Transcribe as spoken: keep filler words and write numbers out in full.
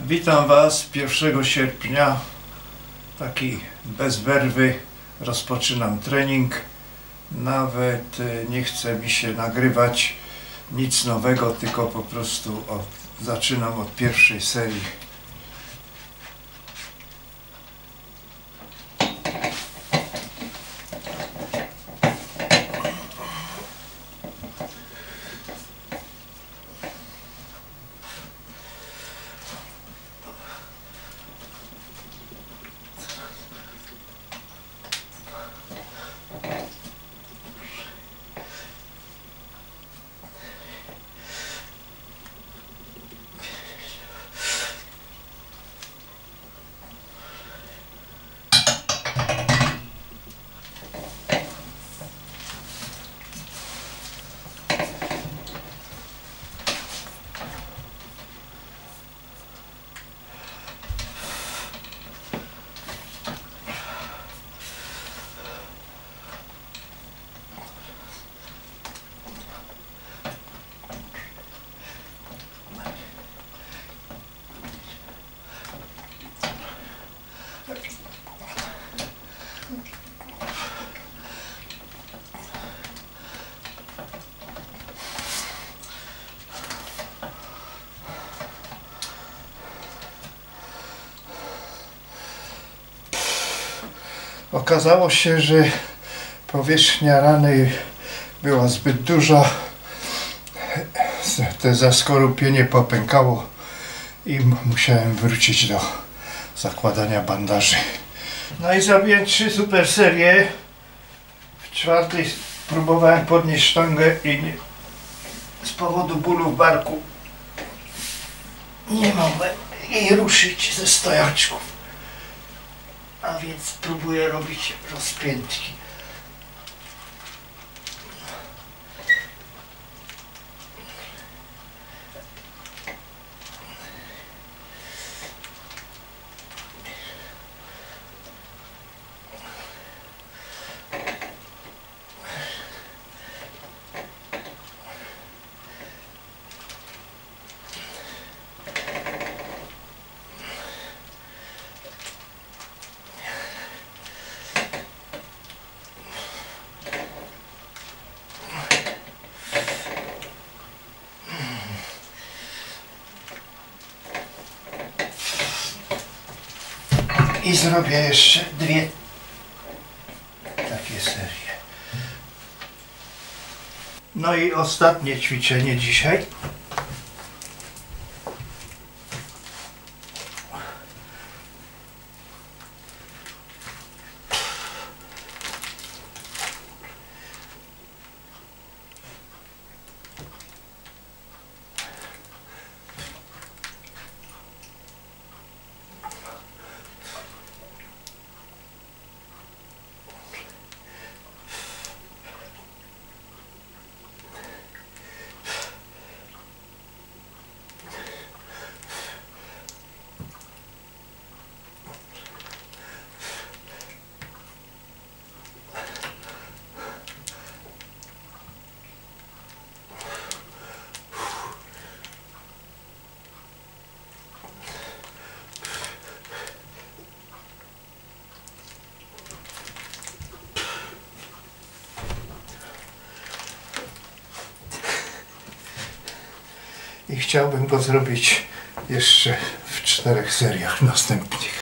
Witam Was pierwszego sierpnia, taki bez werwy, rozpoczynam trening. Nawet nie chce mi się nagrywać nic nowego, tylko po prostu od, zaczynam od pierwszej serii. Okazało się, że powierzchnia rany była zbyt duża, to zaskorupienie popękało i musiałem wrócić do zakładania bandaży. No i zrobiłem trzy super serie. W czwartej próbowałem podnieść sztangę i nie, z powodu bólu w barku nie mogłem jej ruszyć ze stojaczków. A więc próbuję robić rozpiętki. I zrobię jeszcze dwie takie serie. No i ostatnie ćwiczenie dzisiaj. I chciałbym go zrobić jeszcze w czterech seriach następnych.